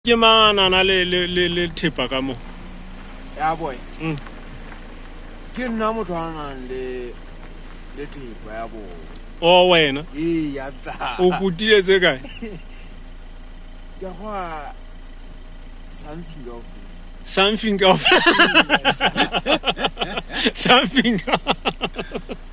Ke mana na le thepa ka mo. Ya boy. Ke nna motho a nang le thepa ya bo. O wena. Ya tla. O kutile tse kae? Ke go something of something.